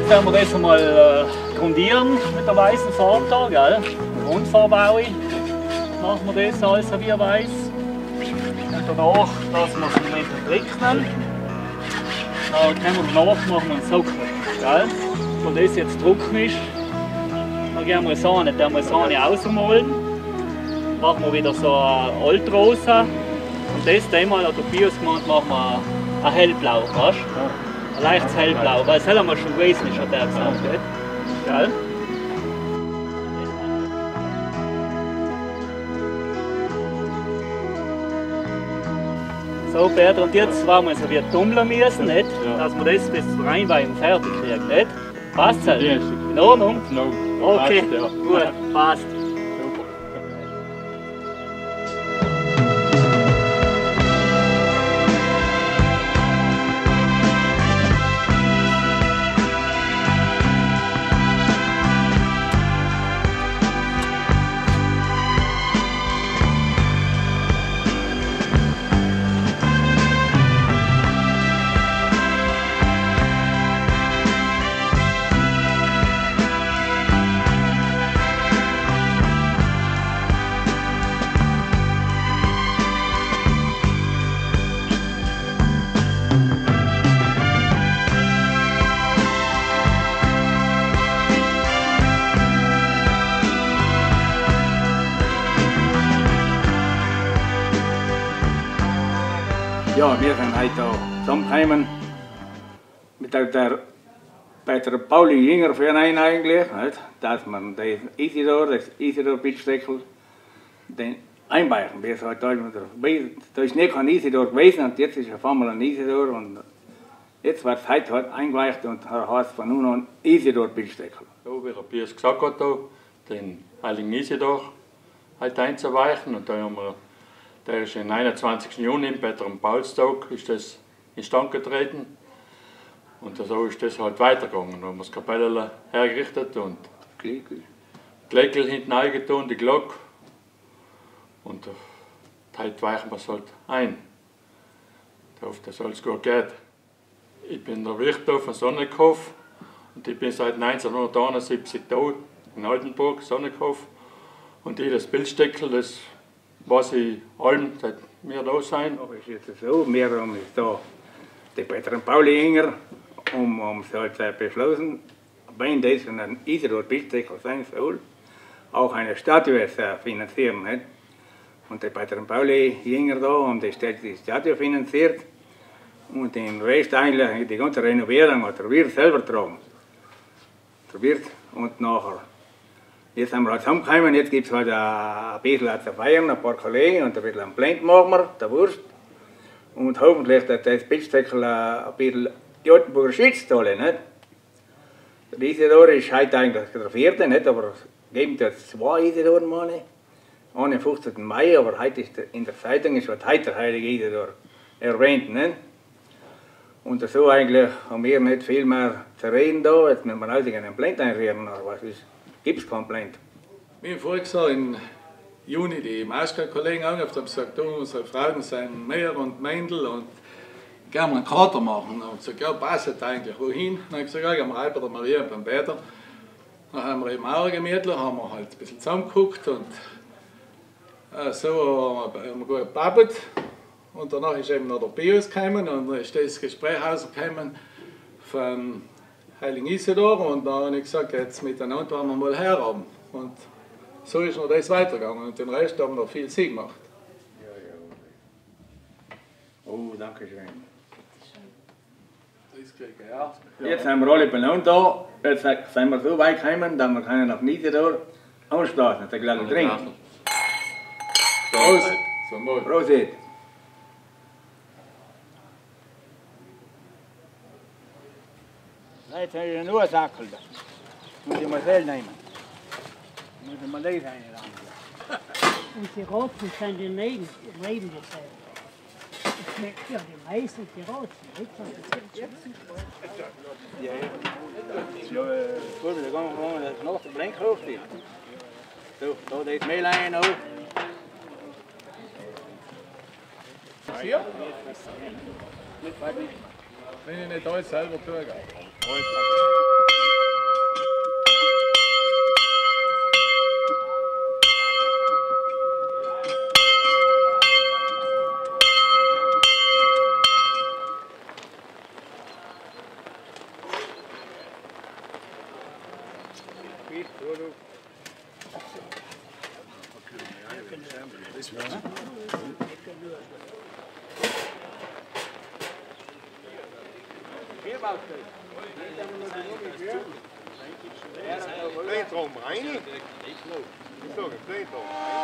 Jetzt werden wir das einmal grundieren mit der weißen Farbe da, gell? Grundfarbe machen wir das alles wie weiß. Und danach lassen wir es im Moment trocknen. Dann können wir danach machen wir einen Sockel, gell? Wenn das jetzt trocken ist, dann gehen wir Sahne ausmalen. Machen wir wieder so eine Altrosa. Und das Thema hat der Bios gemacht, machen wir ein hellblau, weißt du? Ein leichtes hellblau, weil das haben wir schon gewesen, hat er gesagt. Gell? So, Peter, und jetzt wollen wir so wie tummeln müssen, nicht? Dass wir das bis zur Reinweihung fertig kriegen, nicht? Passt das? In Ordnung? Okay, gut, passt. Ja, wir sind heute hier zusammengekommen mit der Peter Pauli Jünger Verein eigentlich, nicht? Dass man das Isidor-Pitzdeckel einweichen. Da ist nicht kein Isidor gewesen und jetzt ist auf einmal ein Isidor und jetzt wird es heute eingeweicht und heißt von nun an Isidor-Pitzdeckel. So wie der Piers gesagt hat, den Heiligen Isidor heute einzuweichen und da haben wir. Der ist am 21. Juni im Peter- und Paulstag ist das instand getreten und so ist das halt weitergegangen. Da haben wir das Kapelle hergerichtet und die Gleckel hinten eingetan, die Glocke und heute weichen wir es halt ein. Ich hoffe, dass alles gut geht. Ich bin der Wirt von Sonnekhof und ich bin seit 1971 da in Altenburg, Sonnekhof, und das Pilzdeckel, das was ich allem, seit wir da sind. Aber es ist so, wir haben da den Peter und Pauli Jünger es halt beschlossen, wenn das ein Isidor-Pitzdeckel sein soll, auch eine Statue finanzieren. Nicht? Und der Peter und Pauli Jünger da haben die Statue finanziert und den Rest eigentlich, die ganze Renovierung hat der Wirt selber getragen. Der Wirt und nachher. Jetzt haben wir halt zusammengekommen, jetzt gibt es halt ein bisschen zu feiern, ein paar Kollegen und ein bisschen ein Blend machen wir, der Wurst. Und hoffentlich, dass das Pitzdeckel ein bisschen die Altenburger schützt alle, nicht? Der Isidor ist heute eigentlich der 4., nicht? Aber es gibt jetzt 2 Isidoren, meine ich. Einen am 15. Mai, aber heute ist in der Zeitung ist heute der heilige Isidor erwähnt, nicht? Und so eigentlich haben wir nicht viel mehr zu reden da, jetzt müssen wir halt einen Blend einrühren, aber was ist? Gibt es keinen Plan. Wie voriges Jahr im Juni die Mauschka-Kollegen angerufen haben, gesagt, du, unsere Frauen sind Meier und Meindl und gerne einen Kater machen. Und gesagt, ja, passt eigentlich, wohin? Dann habe ich gesagt, ja, gehen wir rein bei der Maria und beim Peter. Dann haben wir eben auch gemütlich, haben wir halt ein bisschen zusammengeguckt und so haben wir gut gebabbelt. Und danach ist eben noch der Bios gekommen und dann ist das Gespräch rausgekommen von Heiligen Isidor und dann habe ich gesagt, jetzt miteinander wollen wir mal herhaben. Und so ist noch das weitergegangen und den Rest haben wir noch viel Sie gemacht. Oh, danke schön. Ja. Jetzt sind wir alle beieinander da, jetzt sind wir so weit gekommen, dass wir können auf Isidor ausblasen, der gleich trinken. Prost! Zum Wohl. Prost! Jetzt habe ich nur einen Sackel da. Muss ich mal selber nehmen. Muss ich mal das reinladen. Und die Roten sind neben dasselbe. Ja, die meisten, die Roten. Ja, gut, dann gehen wir noch den Blink hoch. So, da das Mehl rein auch. Hier? Wenn ich nicht alles selber tue. Kleintrom rein. Ik zag een kleintrom.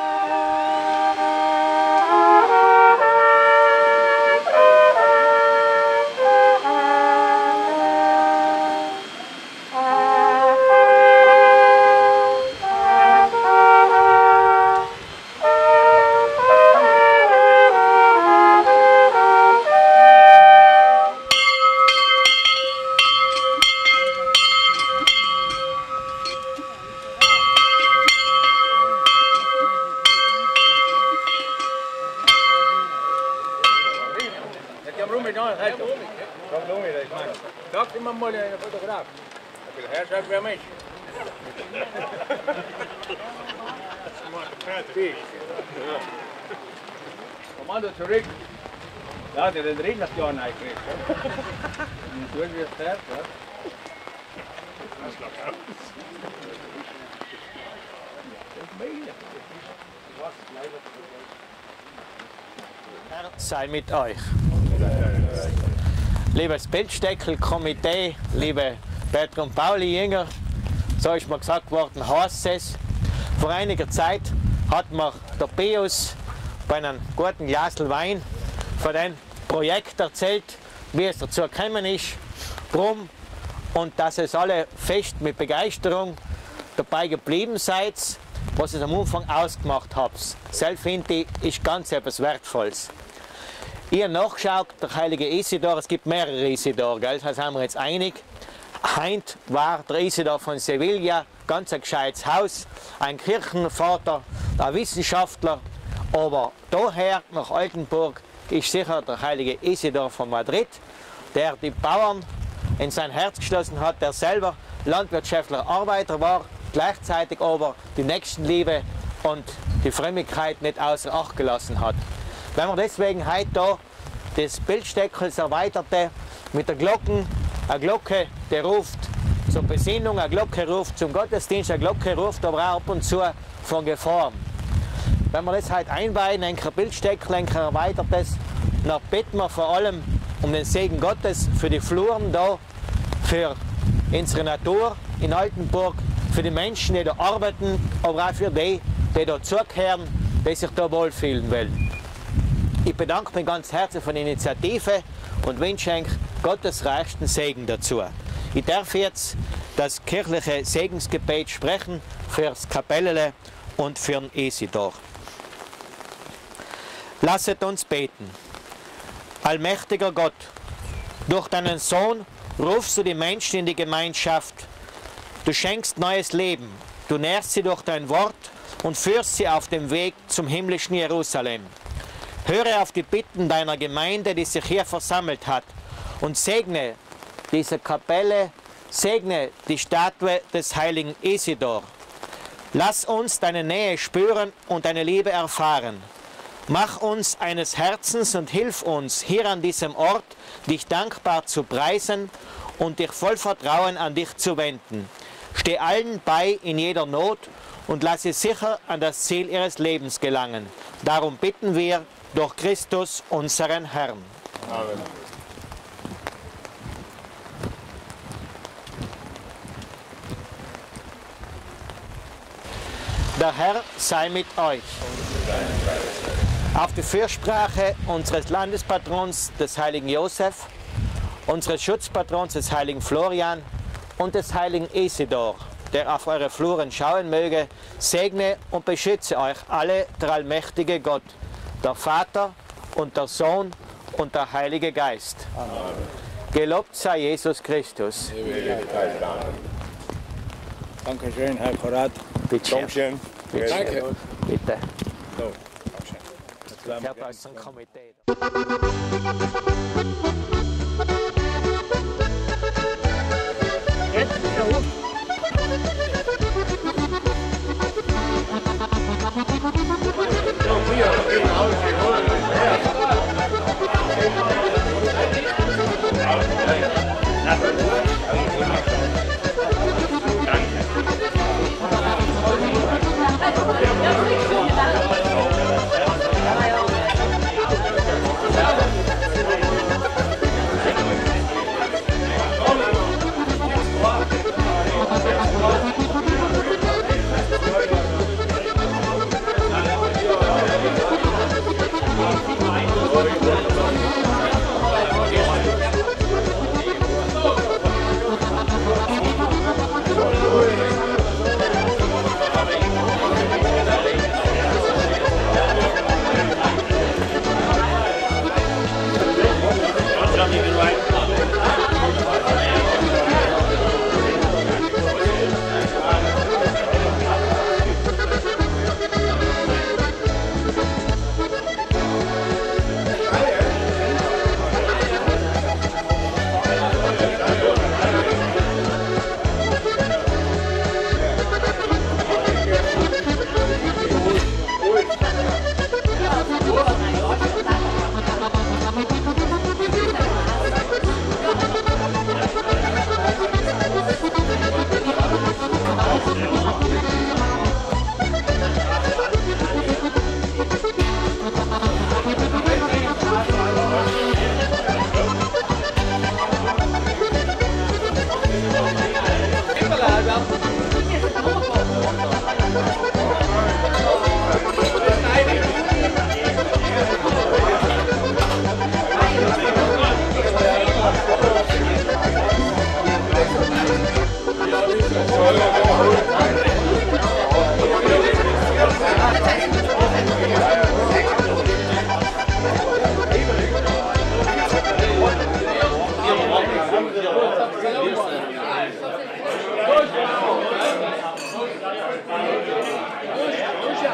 Dag die man mooi een fotograaf. Ik wil herschrijven bij mij. Kom aan, dat is terug. Ja, dat is erin dat je aan mij kreeg. Nu doe je het sterk, hoor. Herr sei mit euch. Liebes Bildsteckel-Komitee, liebe Peter und Pauli-Jünger, so ist mir gesagt worden, heißt es. Vor einiger Zeit hat mir der Pius bei einem guten Glas Wein von dem Projekt erzählt, wie es dazu gekommen ist, drum und dass es alle fest mit Begeisterung dabei geblieben seid, was es am Anfang ausgemacht habt. Selbst finde ich, ist ganz etwas Wertvolles. Ich habe nachgeschaut, der heilige Isidor, es gibt mehrere Isidor, gell? Das haben wir jetzt einig. Heint war der Isidor von Sevilla, ganz ein gescheites Haus, ein Kirchenvater, ein Wissenschaftler, aber daher nach Altenburg ist sicher der heilige Isidor von Madrid, der die Bauern in sein Herz geschlossen hat, der selber landwirtschaftlicher Arbeiter war, gleichzeitig aber die Nächstenliebe und die Frömmigkeit nicht außer Acht gelassen hat. Wenn man deswegen heute da das Bildsteckels erweiterte mit der Glocken, eine Glocke, die ruft zur Besinnung, eine Glocke ruft zum Gottesdienst, eine Glocke ruft aber auch ab und zu von Gefahren. Wenn wir das heute einweihen, ein Bildsteckel, ein erweitertes, dann beten wir vor allem um den Segen Gottes für die Fluren da, für unsere Natur in Altenburg, für die Menschen, die da arbeiten, aber auch für die, die da zugehören, die sich da wohlfühlen wollen. Ich bedanke mich ganz herzlich für die Initiative und wünsche euch Gottes reichsten Segen dazu. Ich darf jetzt das kirchliche Segensgebet sprechen für das Kapellele und für den Isidor. Lasset uns beten. Allmächtiger Gott, durch deinen Sohn rufst du die Menschen in die Gemeinschaft. Du schenkst neues Leben. Du nährst sie durch dein Wort und führst sie auf dem Weg zum himmlischen Jerusalem. Höre auf die Bitten deiner Gemeinde, die sich hier versammelt hat, und segne diese Kapelle, segne die Statue des heiligen Isidor. Lass uns deine Nähe spüren und deine Liebe erfahren. Mach uns eines Herzens und hilf uns, hier an diesem Ort dich dankbar zu preisen und dich voll Vertrauen an dich zu wenden. Steh allen bei in jeder Not und lass sie sicher an das Ziel ihres Lebens gelangen. Darum bitten wir durch Christus, unseren Herrn. Amen. Der Herr sei mit euch. Auf die Fürsprache unseres Landespatrons, des heiligen Josef, unseres Schutzpatrons, des heiligen Florian und des heiligen Isidor, der auf eure Fluren schauen möge, segne und beschütze euch alle der allmächtige Gott, der Vater und der Sohn und der Heilige Geist. Amen. Gelobt sei Jesus Christus. Danke schön, Herr Korat. Bitte. Dankeschön. Bitte. Danke. Bitte. So, Ich habe aus dem Komitee. Jetzt schau. Danke.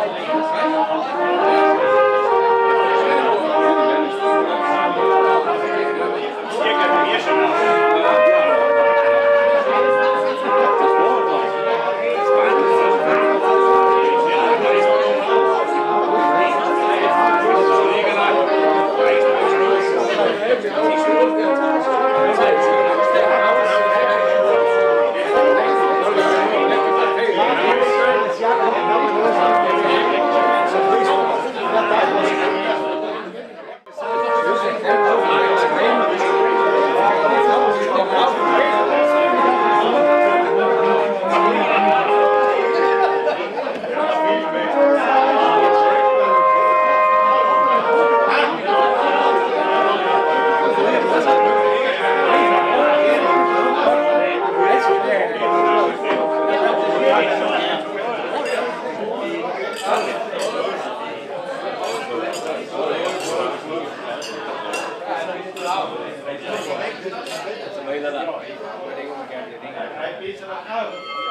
Hey,